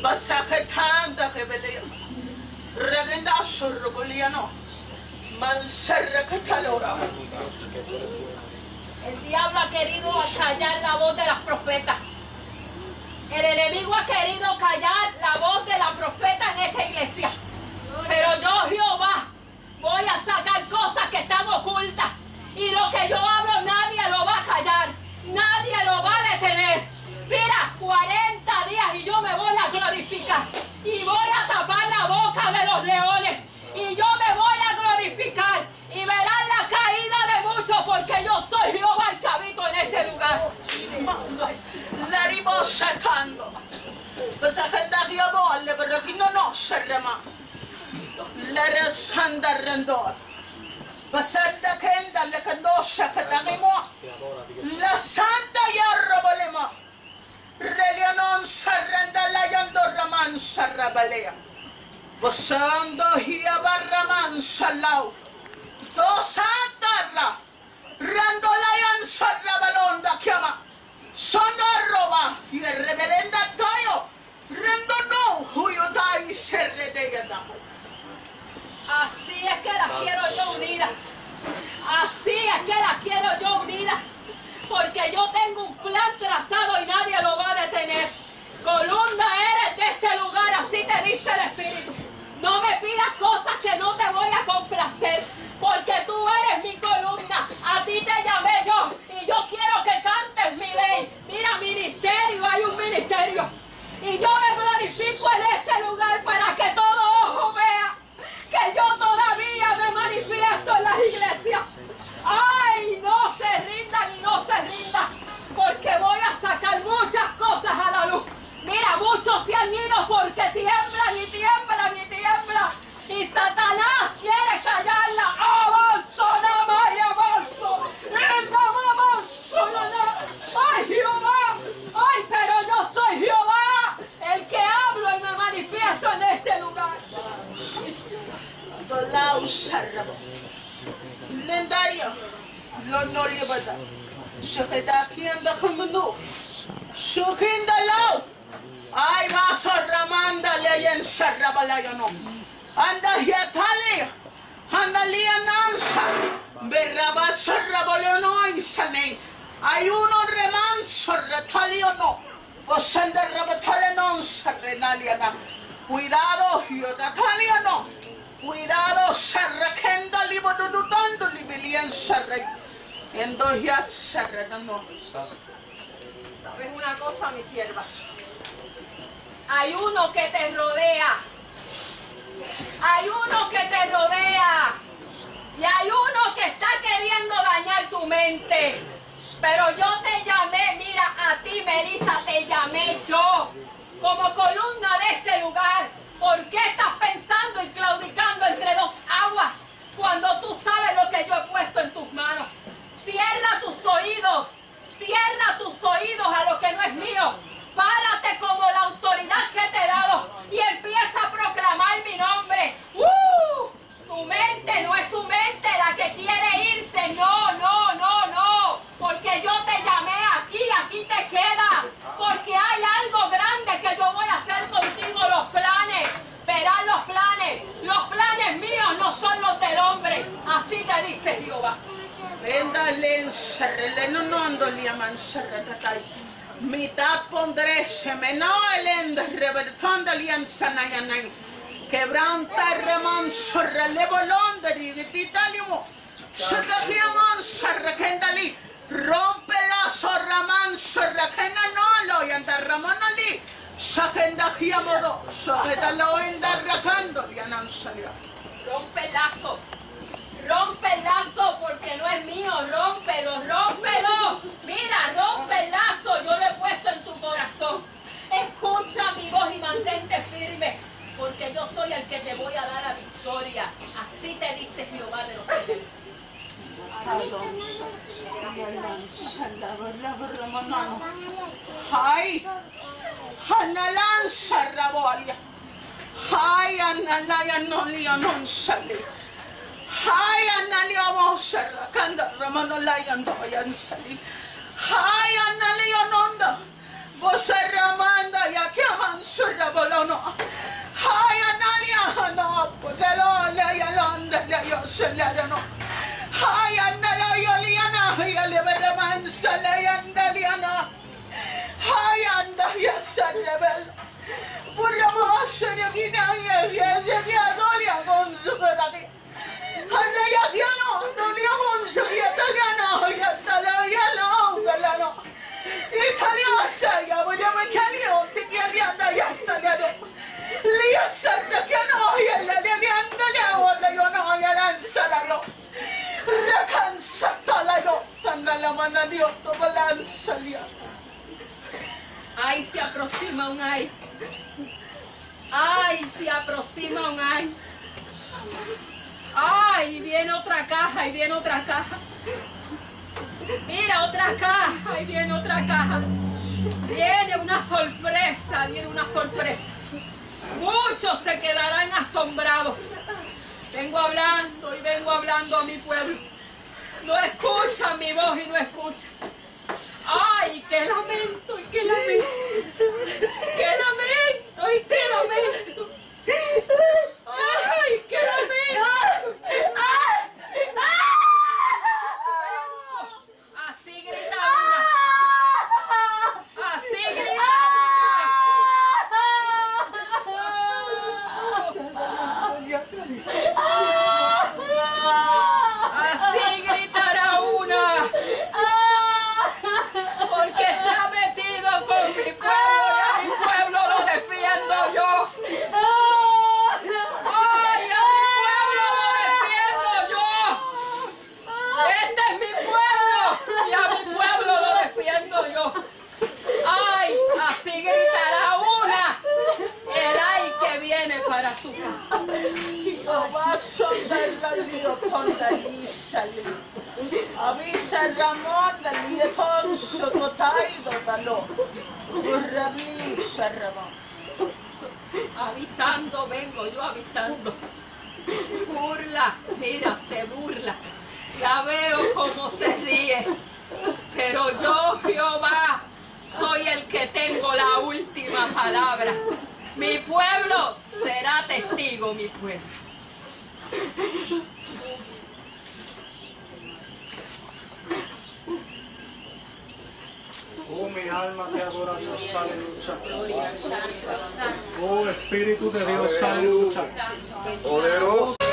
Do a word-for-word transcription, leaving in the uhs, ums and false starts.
Basakatanda kebele. Regenda surruliano. Manserra catalora. El diablo ha querido callar la voz de las profetas. El enemigo ha querido callar la voz de la profeta en esta iglesia. Pero yo, Jehová, voy a sacar cosas que están ocultas. Y lo que yo hablo nadie lo va a callar. Nadie lo va a detener. Mira, cuarenta días y yo me voy a glorificar. Y voy a tapar la boca de los leones. Y yo me voy a glorificar. Y verán la caída de muchos porque yo soy Jehová el que habito en este lugar. La ribo sacando. Basakanda Jehová le berrequino no serrema. La resanda rendor. Basanda kenda le candosha katagimo. La santa yarrobolema. Relianon sarrenda la yandoraman sarrabalea. Basando hiabarraman salau. Dos santarra. Randolayan sarrabalonda kiama. Sonarroba. Y el reverenda tayo. Rendo no. Huyutai serredeyada. Así es que las quiero yo unidas. Así es que las quiero yo unidas. Porque yo tengo un plan trazado y nadie lo va a detener. Columna eres de este lugar, así te dice el Espíritu. No me pidas cosas que no te voy a complacer. Porque tú eres mi columna. A ti te llamé yo. Y yo quiero que cantes mi ley. Mira, ministerio, hay un ministerio. Y yo me glorifico en este lugar para que todo ojo vea que yo todavía me manifiesto en las iglesias. ¡Ay! No se rindan y no se rindan, porque voy a sacar muchas cosas a la luz. Mira, muchos se han ido porque tiemblan y tiemblan y tiemblan. Y Satanás quiere callarla. ¡Avanzo, no más avanzo! ¡Ay, Jehová! ¡Ay, pero yo soy Jehová! El que hablo y me manifiesto en este lugar. Dolau sarrabo. Lendario. Lonorio bada. Shukedaki anda kumunu. Shukindalau. Ay, vaso ramanda leyen sarrabalayono. Anda hiatali. Anda lianansa. Berraba sarraboleono isane. Hay uno remanso retaliono. Osanda rabatalenon sarrenaliana. Cuidado, hiotaliano. Cuidado, sarrakenda libodudutando libilian sarre. Endo ya sarrenano. ¿Sabes una cosa, mi sierva? Hay uno que te rodea. Hay uno que te rodea. Y hay uno que está queriendo dañar tu mente. Pero yo te llamé, mira, a ti, Melissa, te llamé yo. Como columna de este lugar. ¿Por qué estás pensando y claudicando entre dos aguas? Cuando tú sabes lo que yo he puesto en tus manos. Cierra tus oídos. Cierra tus oídos a lo que no es mío. Párate como la autoridad que te he dado y empieza a proclamar mi nombre. ¡Uh! Tu mente no es tu mente la que quiere irse. No, no, no, no. Porque yo te llamé aquí, aquí te quedas. Porque hay algo grande que yo voy a hacer contigo. Los planes, verás los planes. Los planes míos no son los del hombre. Así te dice Jehová. Venda len sarrele no no ando liaman sarratatai. Mitad pondré semeno elend revertonda lian sanayanai. Quebranta reman sorrele bolón de rigititalimo. Sotakiamon sarrakendali. Rompe la sorraman sorrakena no lo y anda ramanali. Sakenda giamodo. Sogetalo endarrakando lianan salia. Rompe el lazo. Rompe el lazo porque no es mío. Rómpelo, rómpelo. Mira, rompe el lazo. Yo lo he puesto en tu corazón. Escucha mi voz y mantente firme. Porque yo soy el que te voy a dar la victoria. Así te dice Jehová de los ejércitos. Ay, Hanalan sarrabolia. Ay, Analaya no lianon sali. Ay, Analia Mosera, Kanda, Ramano Lion, Doyan Sali. Ay, Analia Nonda, Boseramanda, Yakiaman surabolono. Ay, Analia, no, podelo, le yalonda, le yoselano. Ay, Anala, yoliana, yaliberemansa, le yandaliana. Ay, anda, yasarebel. Burama, serigina, yasia, dolia, gonzugaki. Handa, yagiano, dolia, gonzugitaliano, yataliano, galano. Italia, saya, burama, kalio, tikiana, yataliano. Lia santa che noia, la levianda ne la io noia lanzalo. Racansa la io, tanda la mano di otto balanza lia. Ay, se aproxima un ay. Ay, se aproxima un ay. Ay, viene otra caja, y viene otra caja. Mira, otra caja, y viene otra caja. Viene una sorpresa, viene una sorpresa. Muchos se quedarán asombrados. Vengo hablando y vengo hablando a mi pueblo. No escuchan mi voz y no escuchan. ¡Ay, qué lamento y qué lamento! ¡Qué lamento y qué lamento! ¡Ay, qué lamento! Así grita una. Así grita Así gritará una, porque se ha metido con mi pueblo y a mi pueblo lo defiendo yo. ¡Ay, a mi pueblo lo defiendo yo! Este es mi pueblo y a mi pueblo lo defiendo yo. ¡Ay, así gritará una! El ay que viene para su casa. Avisa Ramón del Yetón Sototaido Dalo. Urrabisha Ramón. Avisando, vengo yo avisando. Burla, mira, se burla. La veo como se ríe. Pero yo, Jehová, soy el que tengo la última palabra. Mi pueblo será testigo, mi pueblo. Oh, mi alma te adora, Dios, aleluya. Oh, Espíritu de Dios, aleluya. Poderoso.